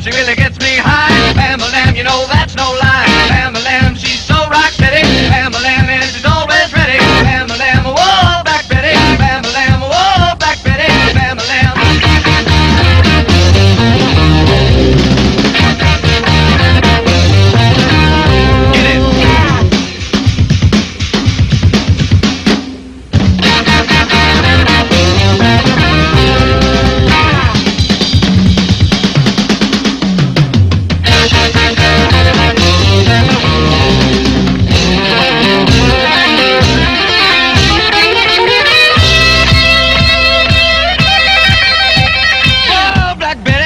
she really gets me high. Bam-a-lam, you know that's no lie. Bam-a-lam, she's so rock steady. Bam-a-lam, and she's always ready. Bam-a-lam, whoa, Black Betty. Bam-a-lam, whoa, Black Betty. Bam-a-lam. Get it.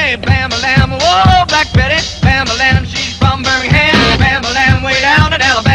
Bam-a-lam, she's from Birmingham. Bam-a-lam, way down in Alabama.